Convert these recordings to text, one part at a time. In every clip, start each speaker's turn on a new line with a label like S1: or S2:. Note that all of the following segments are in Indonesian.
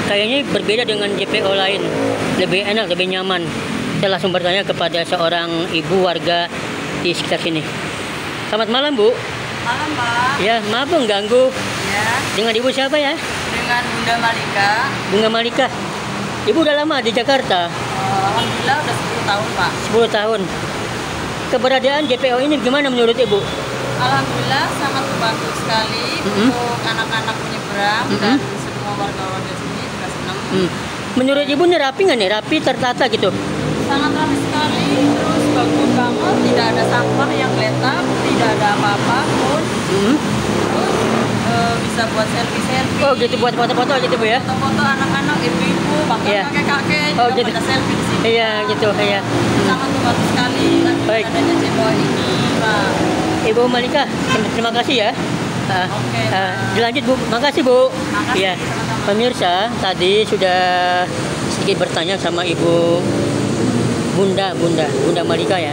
S1: kayaknya berbeda dengan JPO lain, lebih enak, lebih nyaman. Saya langsung bertanya kepada seorang ibu warga di sekitar sini. Selamat malam, Bu.
S2: Malam, Pak.
S1: Ya, maaf mengganggu.
S2: Ya,
S1: Dengan ibu siapa ya?
S2: dengan Bunda Malika.
S1: Bunga Malika. Ibu udah lama di Jakarta?
S2: Alhamdulillah udah 10 tahun, Pak.
S1: 10 tahun. Keberadaan JPO ini gimana menurut Ibu?
S2: Alhamdulillah sangat membantu sekali untuk anak-anak menyeberang dan semua warga-warga sini juga senang.
S1: Menurut Ibu ini rapi nggak nih? Rapi, tertata gitu?
S2: Sangat ramai sekali, terus bagus banget, tidak ada sampah yang letak, tidak ada apa-apa pun. Terus bisa buat selfie-selfie.
S1: Oh gitu, buat foto-foto gitu Bu ya?
S2: Foto-foto anak-anak, ibu-ibu, bahkan
S1: Iya.
S2: kakek-kakek
S1: Oh,
S2: juga
S1: gitu.
S2: pada selfie di sini.
S1: Iya gitu, iya.
S2: Sangat membantu sekali kan
S1: Baik.
S2: adanya JPO ini, Pak.
S1: Ibu Malika, terima kasih ya.
S2: Oke.
S1: Dilanjut Bu, makasih Bu.
S2: Makasih,
S1: Ya,
S2: sama-sama.
S1: pemirsa tadi sudah sedikit bertanya sama Ibu Bunda Malika ya.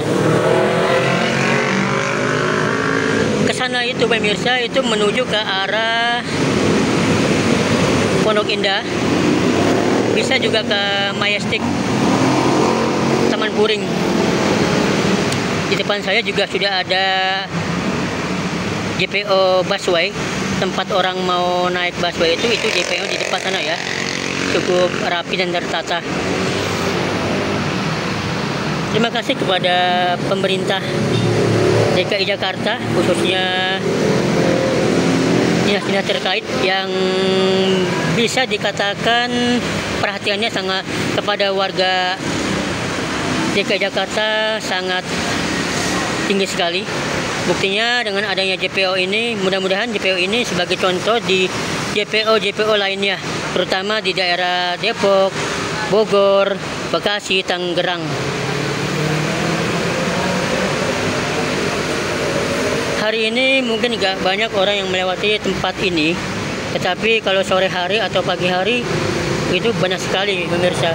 S1: Kesana itu pemirsa itu menuju ke arah Pondok Indah, bisa juga ke Majestic, Taman Puring. Di depan saya juga sudah ada JPO busway, tempat orang mau naik busway itu JPO di depan sana ya, cukup rapi dan tertata. Terima kasih kepada pemerintah DKI Jakarta, khususnya dinas-dinas terkait yang bisa dikatakan perhatiannya sangat kepada warga DKI Jakarta sangat tinggi sekali. Buktinya dengan adanya JPO ini, mudah-mudahan JPO ini sebagai contoh di JPO lainnya, terutama di daerah Depok, Bogor, Bekasi, Tangerang. Hari ini mungkin nggak banyak orang yang melewati tempat ini, tetapi kalau sore hari atau pagi hari itu banyak sekali pemirsa.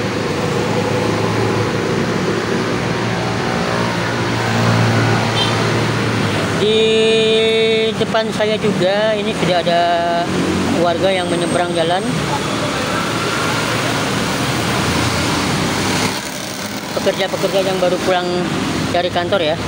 S1: Di depan saya juga ini sudah ada warga yang menyeberang jalan. Pekerja-pekerja yang baru pulang dari kantor ya.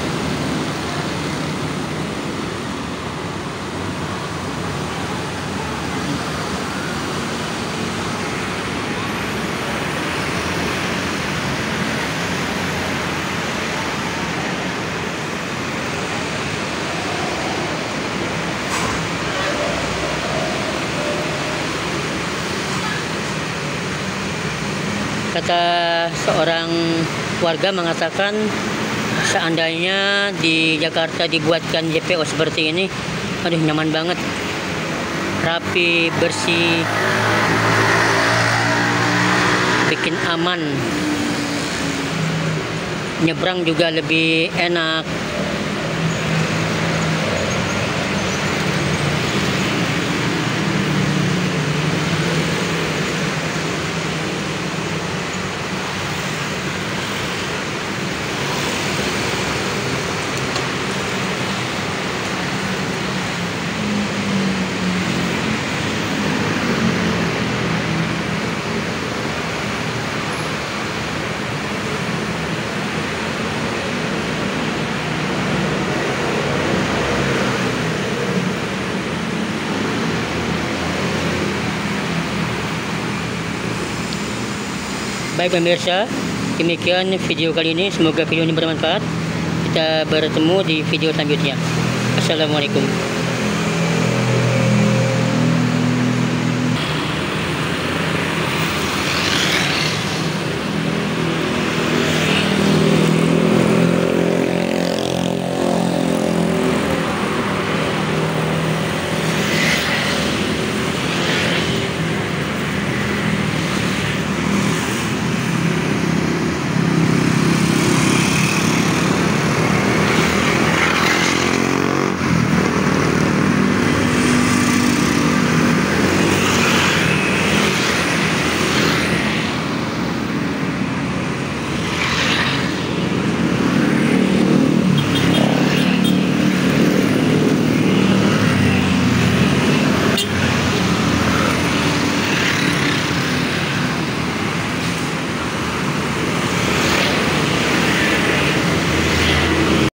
S1: Kata seorang warga mengatakan seandainya di Jakarta dibuatkan JPO seperti ini, aduh nyaman banget, rapi, bersih, bikin aman, nyebrang juga lebih enak. Baik pemirsa, demikian video kali ini. Semoga video ini bermanfaat. Kita bertemu di video selanjutnya. Assalamualaikum.